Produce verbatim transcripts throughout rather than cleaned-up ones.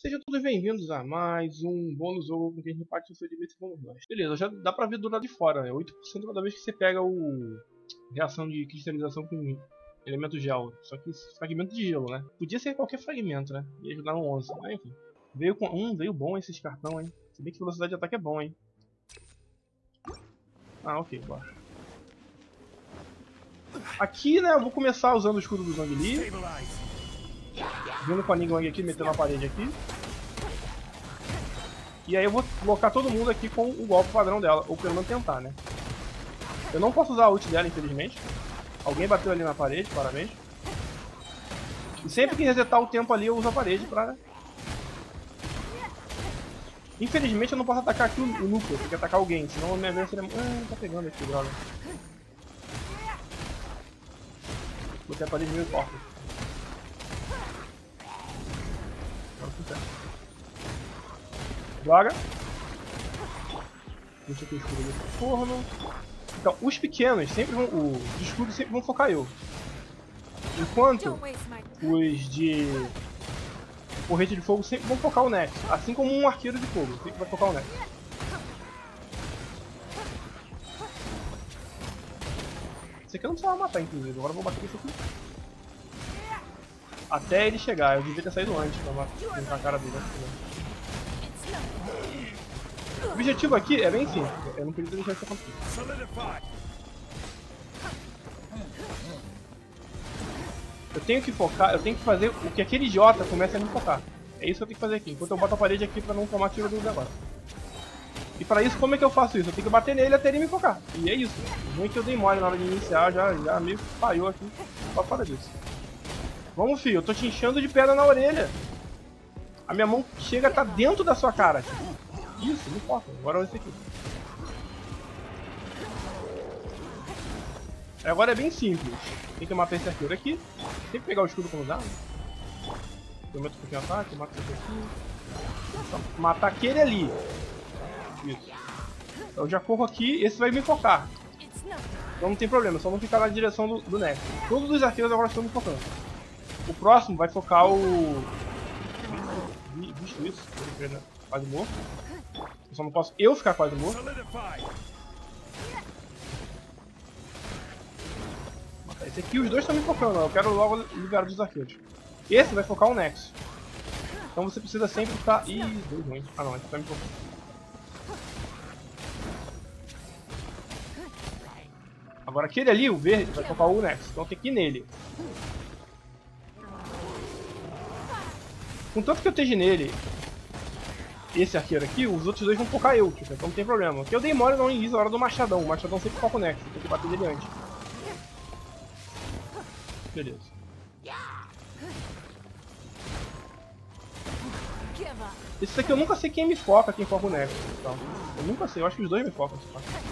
Sejam todos bem-vindos a mais um bônus jogo com quem reparte o seu direito com nós. Beleza, já dá pra ver do lado de fora, é oito por cento cada vez que você pega o reação de cristalização com elemento gel. Só que fragmento de gelo, né? Podia ser qualquer fragmento, né? Ia ajudar no onze, mas enfim. Veio com... Hum, veio bom esses cartão, hein? Se bem que velocidade de ataque é bom, hein? Ah, ok, bora. Aqui, né, eu vou começar usando o escudo do Zhong Li. Vindo com a Ningguang aqui, metendo na parede aqui. E aí eu vou colocar todo mundo aqui com o golpe padrão dela, ou pelo menos tentar, né? Eu não posso usar a ult dela, infelizmente. Alguém bateu ali na parede, parabéns. E sempre que resetar o tempo ali, eu uso a parede pra... Infelizmente eu não posso atacar aqui o, o núcleo, tem que atacar alguém, senão a minha vez seria... Ah, tá pegando aqui, droga. Botei a parede meio forte. Agora funciona. Joga. Deixa aqui o escudo ali pro forno. Então, os pequenos sempre vão... Os escudos sempre vão focar eu. Enquanto os de... Porrete de fogo sempre vão focar o Nexus. Assim como um arqueiro de fogo sempre vai focar o Nexus. Esse aqui eu não precisava matar, inclusive. Agora eu vou bater esse aqui. Até ele chegar. Eu devia ter saído antes pra matar a cara dele. O objetivo aqui é bem simples. Eu não queria deixar isso acontecer. Eu tenho que focar, eu tenho que fazer o que aquele idiota comece a me focar. É isso que eu tenho que fazer aqui, enquanto eu boto a parede aqui pra não tomar tiro do negócio. E pra isso, como é que eu faço isso? Eu tenho que bater nele até ele me focar. E é isso. O ruim é que eu dei mole na hora de iniciar, já, já meio que falhou aqui. Só fora disso. Vamos, filho, eu tô te enchendo de pedra na orelha. A minha mão chega a tá dentro da sua cara. Isso, não importa. Agora é esse aqui. Agora é bem simples. Tem que matar esse arqueiro aqui. Tem que pegar o escudo quando dá. Eu meto um pouquinho de ataque, mato esse aqui. Só matar aquele ali. Isso. Eu já corro aqui, esse vai me focar. Então não tem problema, só não ficar na direção do, do Nexus. Todos os arqueiros agora estão me focando. O próximo vai focar o... Visto isso, quase morto. Eu só não posso eu ficar quase morto. Esse aqui, os dois estão me focando, eu quero logo liberar dos arqueiros. Esse vai focar o Nexus. Então você precisa sempre estar... Ih, deu ruim. Ah não, esse tá me focando. Agora aquele ali, o verde, vai focar o Nexus. Então tem que ir nele. Contanto que eu esteja nele, esse arqueiro aqui, os outros dois vão focar eu, tipo, então não tem problema. Porque eu dei mole no início na hora do machadão. O machadão sempre foca o Nexus, tem que bater dele antes. Beleza. Esse aqui eu nunca sei quem me foca, quem foca o Nexus. Então, eu nunca sei, eu acho que os dois me focam.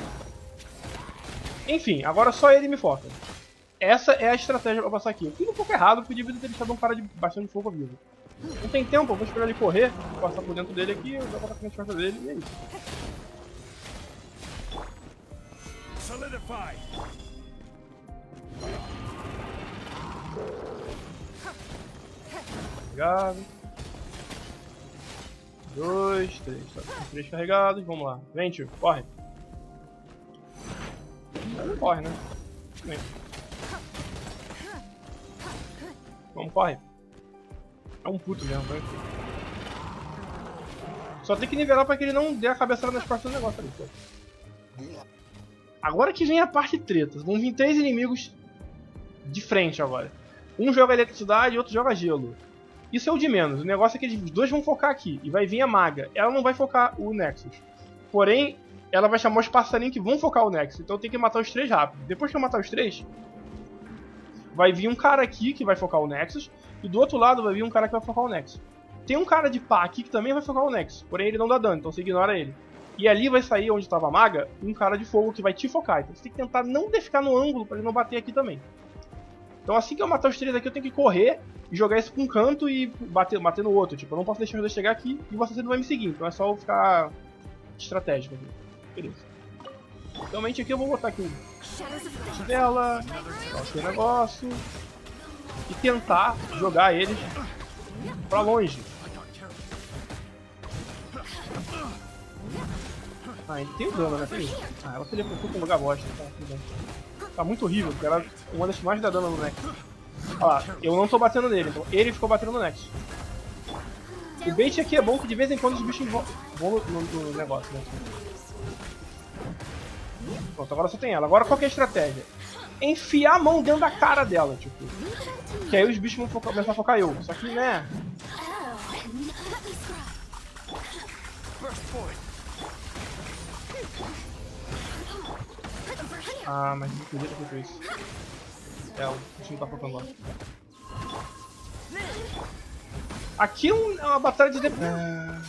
Enfim, agora só ele me foca. Essa é a estratégia pra passar aqui. Eu fiz um pouco errado, porque devia ter deixado um cara de bastante fogo vivo. Não tem tempo, eu vou esperar ele correr, vou passar por dentro dele aqui, eu vou botar aqui nas costas dele e é isso. Solidify. Carregado. Dois, três. Tá com três carregados. Vamos lá. Vem, tio. Corre. Não corre, né? Vem. Vamos, corre. É um puto mesmo, vai. Só tem que nivelar pra que ele não dê a cabeçada nas costas do negócio ali, pô. Agora que vem a parte treta. Vão vir três inimigos de frente agora. Um joga eletricidade e outro joga gelo. Isso é o de menos. O negócio é que os dois vão focar aqui. E vai vir a maga. Ela não vai focar o Nexus. Porém, ela vai chamar os passarinhos que vão focar o Nexus. Então tem que matar os três rápido. Depois que eu matar os três, vai vir um cara aqui que vai focar o Nexus. E do outro lado vai vir um cara que vai focar o Nexus. Tem um cara de pá aqui que também vai focar o Nexus. Porém ele não dá dano, então você ignora ele. E ali vai sair onde estava a maga, um cara de fogo que vai te focar. Então você tem que tentar não ficar no ângulo para ele não bater aqui também. Então assim que eu matar os três aqui, eu tenho que correr e jogar esse pra um canto e bater, bater no outro. Tipo, eu não posso deixar os dois chegar aqui e você não vai me seguir. Então é só eu ficar estratégico aqui. Beleza. Realmente aqui eu vou botar aqui o dela, o negócio e tentar jogar eles pra longe. Ah, ele tem o dano, né? Tem. Ah, ela teleportou pra um lugar bosta. Tá, tudo bem. Tá muito horrível, porque ela é uma das que mais dá dano no Nexus. Olha lá, eu não tô batendo nele, então ele ficou batendo no Nexus. O bait aqui é bom que de vez em quando os bichos vão, vão no, no, no negócio, né? Pronto, agora só tem ela. Agora qual que é a estratégia? Enfiar a mão dentro da cara dela, tipo. Que aí os bichos vão focar, começar a focar eu. Só que, né? Ah, mas não podia ter feito isso. É, o bicho não tá focando lá. Aqui é uma batalha de... É...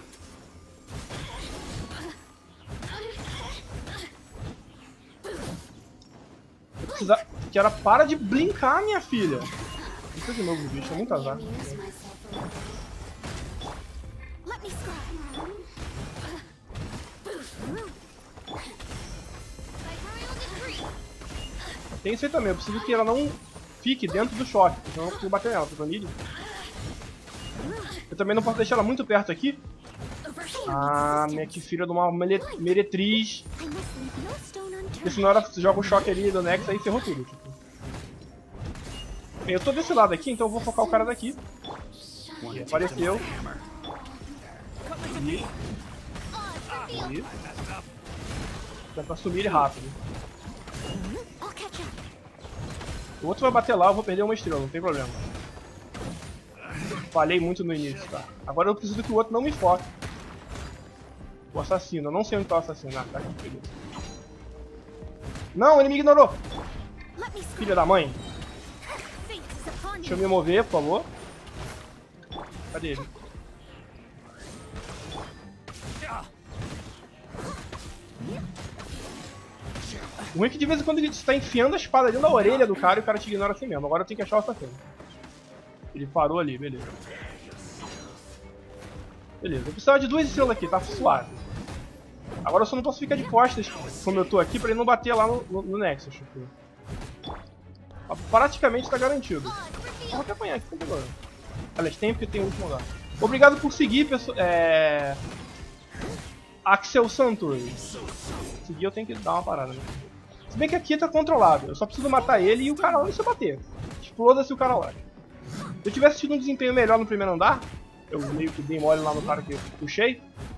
Eu precisava... Que era para de brincar, minha filha. Isso de novo, bicho. É muito azar. Tem isso aí também. Eu preciso que ela não fique dentro do choque. Senão eu não consigo bater nela. Tá vendo? Eu também não posso deixar ela muito perto aqui. Ah, minha que filha de uma meretriz. Porque senão ela joga o choque ali do Nexus aí e ferrou tudo. Tipo. Bem, eu tô desse lado aqui, então eu vou focar o cara daqui. E apareceu. E... E... Dá pra sumir ele rápido. O outro vai bater lá, eu vou perder uma estrela, não tem problema. Falhei muito no início, tá? Agora eu preciso que o outro não me foque. O assassino, eu não sei onde tá o assassino. Ah, tá aqui, beleza. Não, ele me ignorou! Filha da mãe. Deixa eu me mover, por favor. Cadê ele? O ruim é que de vez em quando ele está enfiando a espada dentro da orelha do cara e o cara te ignora assim mesmo. Agora eu tenho que achar o assassino. Ele parou ali, beleza. Beleza, eu precisava de duas estrelas aqui, tá suave. Agora eu só não posso ficar de costas, como eu tô aqui, pra ele não bater lá no, no, no Nexus. Tipo. Praticamente tá garantido. Eu vou até apanhar aqui, sem problema. Aliás, tem porque tem o último lugar. Obrigado por seguir, pessoal. É... Axel Santos. Seguir eu tenho que dar uma parada, né? Se bem que aqui tá controlado. Eu só preciso matar ele e o cara lá não se bater. Exploda-se o cara lá. Se eu tivesse tido um desempenho melhor no primeiro andar, eu meio que dei mole lá no cara que eu puxei,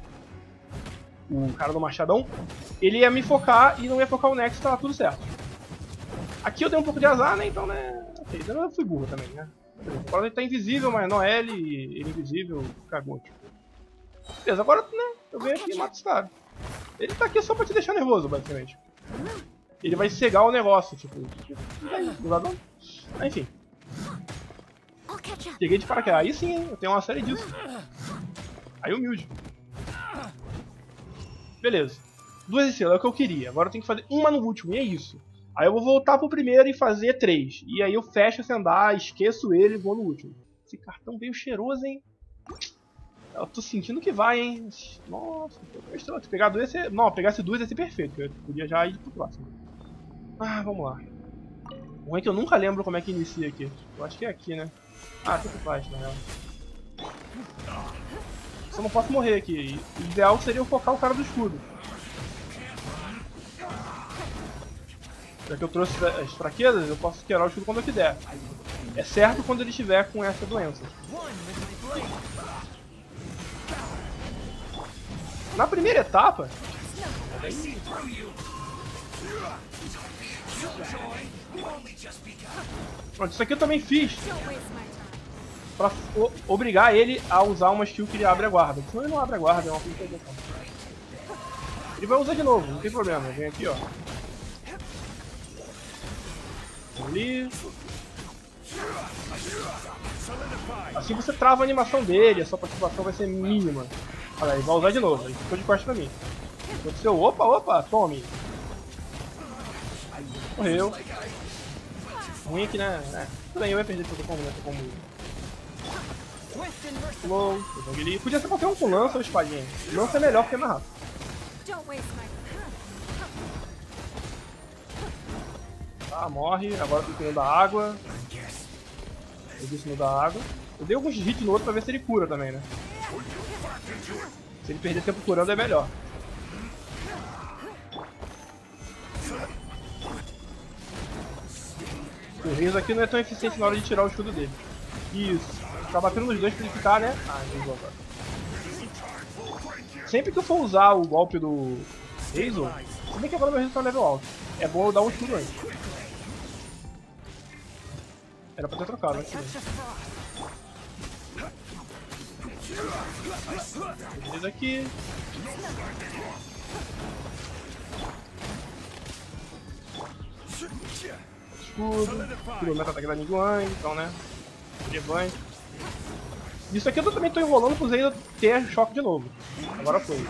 o cara do machadão, ele ia me focar e não ia focar o Nexus, tava tudo certo. Aqui eu dei um pouco de azar, né, então, né, ok, eu fui burro também, né. Agora ele tá invisível, mas não é ele, ele invisível, cagou, tipo. Beleza, agora, né, eu venho aqui e mato esse cara. Ele tá aqui só pra te deixar nervoso, basicamente. Ele vai cegar o negócio, tipo, ah, enfim. Peguei de paraquedas. Aí sim, hein? Eu tenho uma série disso. Aí humilde. Beleza. Duas estrelas é o que eu queria. Agora eu tenho que fazer uma no último, e é isso. Aí eu vou voltar pro primeiro e fazer três. E aí eu fecho esse andar, esqueço ele e vou no último. Esse cartão veio cheiroso, hein? Eu tô sentindo que vai, hein? Nossa, se pegar duas, ia ser... Não, pegasse duas ia ser perfeito. Eu podia já ir pro próximo. Ah, vamos lá. O ruim é que eu nunca lembro como é que inicia aqui. Eu acho que é aqui, né? Ah, tanto faz, na real. Só não posso morrer aqui. O ideal seria eu focar o cara do escudo. Já que eu trouxe as fraquezas, eu posso quebrar o escudo quando eu quiser. É certo quando ele estiver com essa doença. Na primeira etapa... Pronto, isso aqui eu também fiz pra obrigar ele a usar uma skill que ele abre a guarda. Senão ele não abre a guarda, é uma coisa. Ele vai usar de novo, não tem problema. Vem aqui, ó. Ali. Assim você trava a animação dele, a sua participação vai ser mínima. Olha, ele vai usar de novo, ele ficou de costas pra mim. Aconteceu, opa, opa, tome. Morreu. Ruim aqui, né? É. Tudo bem, eu ia perder todo como, né? Como... Flow, ele podia ser qualquer um com lança ou espadinha. Lança é melhor porque é mais rápido. Tá, morre. Agora eu tô cuidando da água. Eu disse no da água. Eu dei alguns hits no outro pra ver se ele cura também, né? Se ele perder tempo curando é melhor. O Reis aqui não é tão eficiente na hora de tirar o escudo dele. Isso. Tá batendo nos dois pra ele ficar, né? Ah, ele usou agora. Sempre que eu for usar o golpe do Hazel, se bem que agora meu Hazel tá no level alto, é bom eu dar um escudo antes. Era pra ter trocado, né? Beleza aqui. Escudo. Quilômetro ataque da Niguang, então né? Levante. Isso aqui eu também tô enrolando pro Zayda ter choque de novo. Agora foi.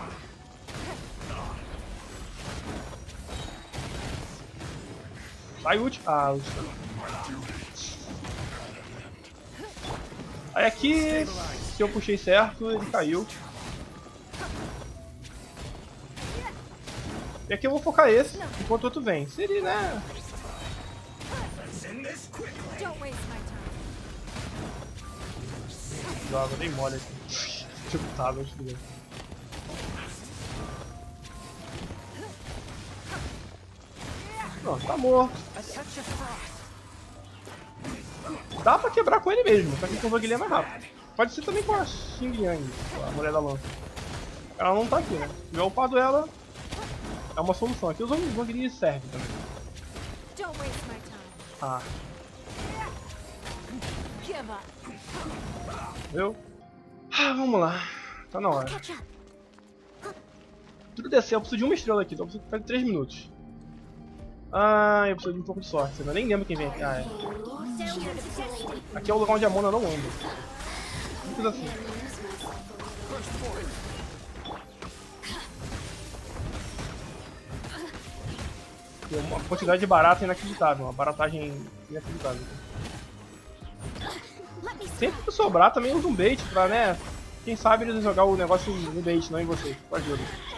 Sai ult. Ah, ult. Aí aqui, se eu puxei certo, ele caiu. E aqui eu vou focar esse, enquanto o outro vem. Seria, né? Joga, nem mole aqui. Tipo, tá, não estudei. Pronto, tá morto. Dá pra quebrar com ele mesmo, só que com o Roguilha é mais rápido. Pode ser também com a Xing Yang, a mulher da lança. Ela não tá aqui, né? Se tiver upado ela, é uma solução. Aqui os Roguilha servem também. Ah. Viu? Ah, vamos lá. Tá na hora. Tudo descer, eu preciso de uma estrela aqui, então eu preciso de três minutos. Ah, eu preciso de um pouco de sorte. Eu nem lembro quem vem aqui. Ah, é. Aqui é o lugar onde a Mona não anda. Simples assim. Tem uma quantidade de barata inacreditável. Uma baratagem inacreditável. Sempre que sobrar também usa um bait pra, né? Quem sabe eles jogar o negócio no bait, não em você. Com ajuda.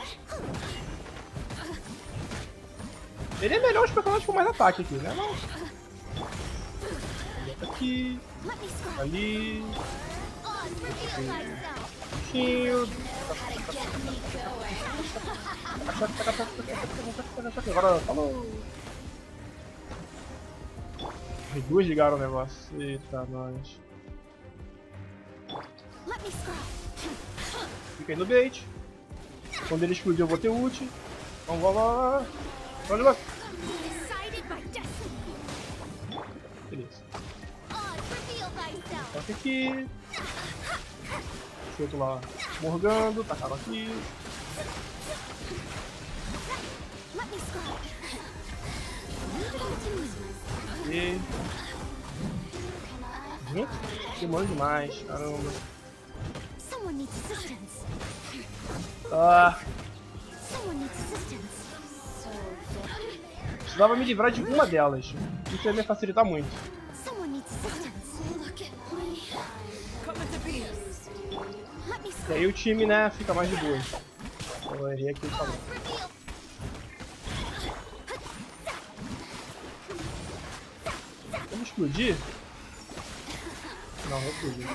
Ele é melhor os personagens com mais ataque aqui, né? Mas... aqui, ali, shield. Agora falou. As duas ligaram o negócio. Eita, nós. Fica aí no bait. Quando ele explodir eu vou ter ult. Então vamos lá. Olha lá. Beleza. Toca aqui. Esse outro lá morgando, tacaram aqui. E... gente, demora demais, caramba. Ah. Precisava me livrar de uma delas. Isso ia me facilitar muito. E aí o time, né, fica mais de boa. Eu errei aqui o falou. Vamos explodir? Não, vou explodir.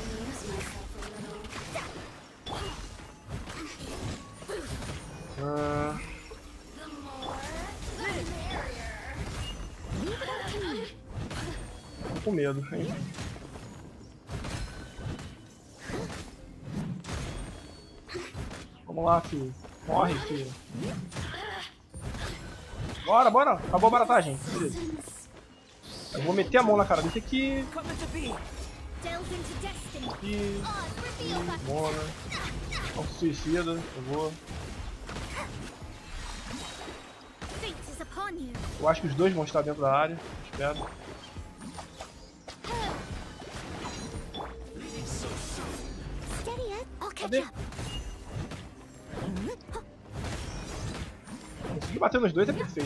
Ah... tô com medo, hein? Vamos lá, filho. Morre, filho. Bora, bora. Acabou a baratagem. Beleza. Eu vou meter a mão na cara desse aqui. Aqui. Mona. Não se suicida, por favor. Eu acho que os dois vão estar dentro da área. Espero. Cadê? Conseguir bater nos dois é perfeito.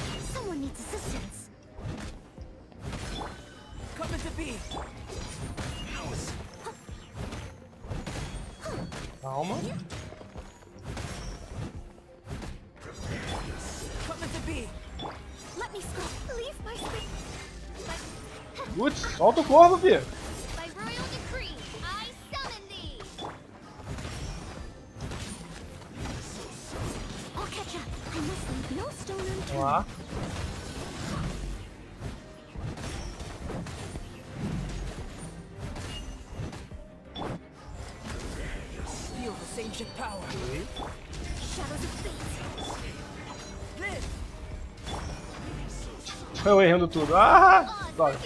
Calma. Putz, solta o corvo, filho. Vamos lá. Eu errando tudo. Ah! Droga.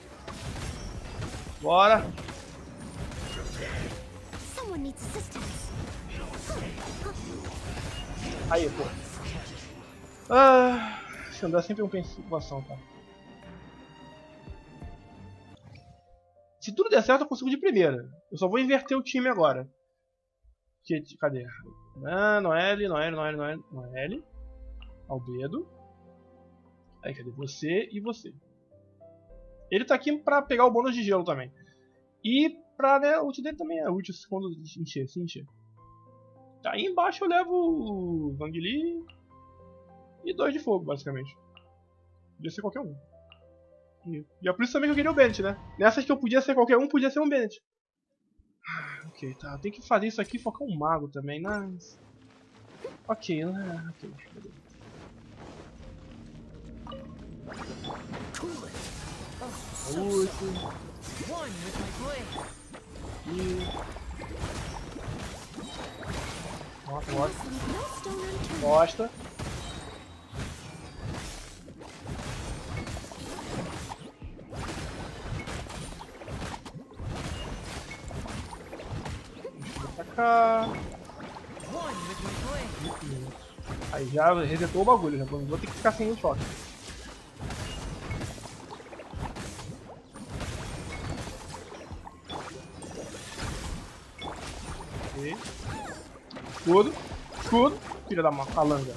Bora. Aí, pô. Ah, Xandar é sempre uma preocupação, tá? Se tudo der certo, eu consigo de primeira. Eu só vou inverter o time agora. Que, cadê? Ah, Noelle, Noelle, Noelle, Noelle, Noelle. Albedo. Aí, cadê você e você? Ele tá aqui pra pegar o bônus de gelo também. E pra, né, o ult dele também é útil quando encher, se encher. Aí embaixo eu levo o Wang Li e dois de fogo, basicamente. Podia ser qualquer um. E, e é por isso também que eu queria o Bennett, né? Nessas que eu podia ser qualquer um, podia ser um Bennett. Ok, tá. Tem que fazer isso aqui e focar um mago também, mas... Ok, né? Ok, beleza. Oito. E... Nossa, ótimo. Gosta. Pra cá. Aí já resetou o bagulho, já vou ter que ficar sem o choque. Ok. Escudo, escudo, filha da malanga.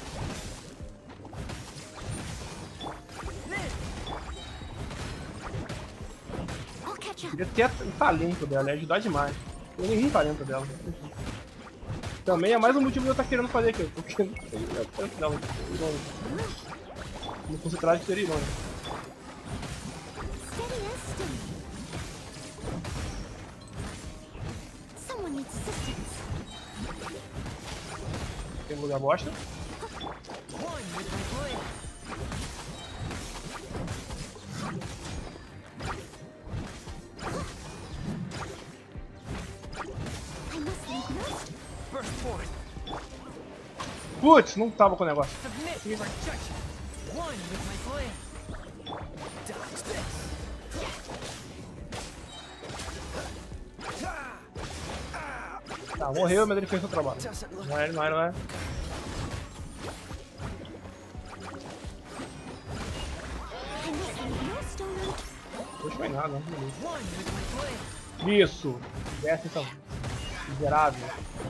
Queria ter o talento dela, ia ajudar demais. Eu nem vi o talento dela. Também é mais um motivo de eu estar querendo fazer aqui, porque não tem o talento dela. Se não fosse trágico, seria irônico. Tem um lugar bosta. Putz, não tava com o negócio. Tá, morreu, mas ele fez o trabalho. Não é, não é, não é. Não foi nada, não. Isso! Desce então. Miserável.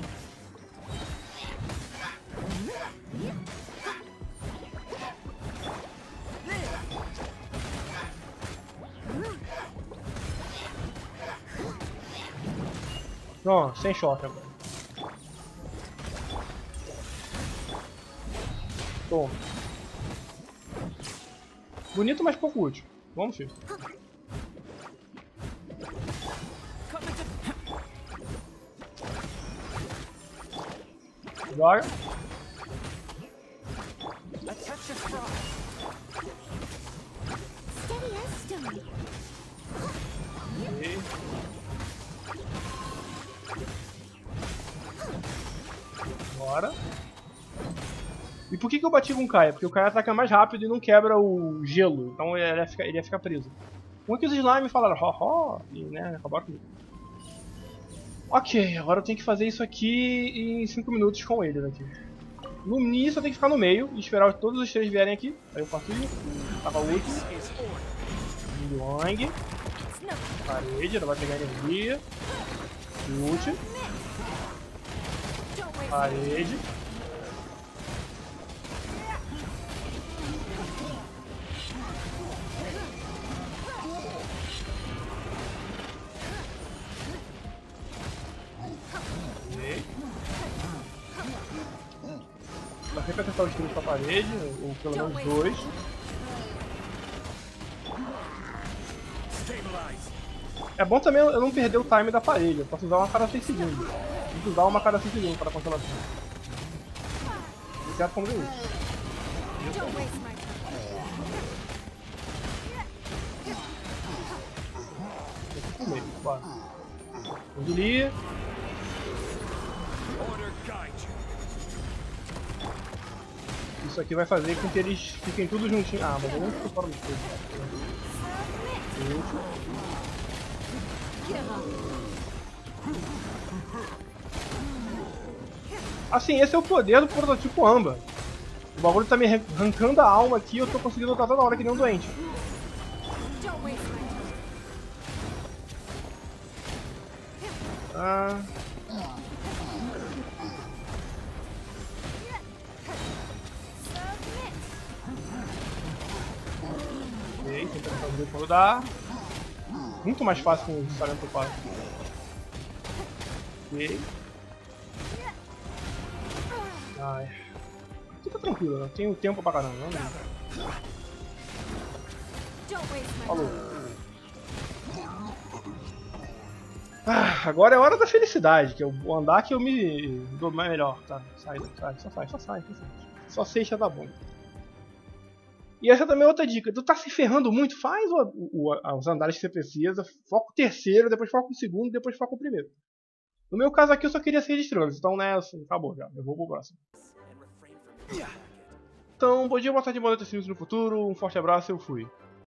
Não, sem choque agora. Toma. Bonito, mas pouco útil. Vamos, filho. Joga. Okay. Bora. E por que, que eu bati com o Kaia? Porque o Kaia ataca mais rápido e não quebra o gelo. Então ele ia ficar, ele ia ficar preso. Um que os slime falaram, ho ho, e né, acabaram comigo. Ok, agora eu tenho que fazer isso aqui em cinco minutos com eles aqui. No início eu tenho que ficar no meio e esperar todos os três vierem aqui. Aí eu faço isso. Tava o último. Yang. Parede, ela vai pegar energia. Ult. Parede. Dá sempre acertar os tiros pra parede, ou pelo menos dois. É bom também eu não perder o time da parede, eu posso usar uma cada seis segundos. Tem que usar uma cada seis segundos para a cancelação. Não quero como isso. Aqui pro meio, bora. Engolir. Isso aqui vai fazer com que eles fiquem tudo juntinhos. Ah, mas eu não fico fora do coisa. Assim, esse é o poder do prototipo Amba. O bagulho tá me arrancando a alma aqui e eu tô conseguindo lutar toda hora que nem um doente. Ah... Ok, tentando fazer quando dá. Muito mais fácil com o Silent quatro. Ok. Ai. Fica tranquilo, eu tenho tempo pra caramba. Não falou. Ah, agora é hora da felicidade, que é o andar que eu me dou melhor, tá? Sai, sai, só sai, só sai, só sai. Só seis já tá bom. E essa também é outra dica. Tu tá se ferrando muito, faz o, o, os andares que você precisa, foca o terceiro, depois foca o segundo, depois foca o primeiro. No meu caso aqui eu só queria seis estrelas, então nessa, acabou já, eu vou pro próximo. Então, bom dia, boa tarde, boa noite, assim no futuro, um forte abraço e eu fui.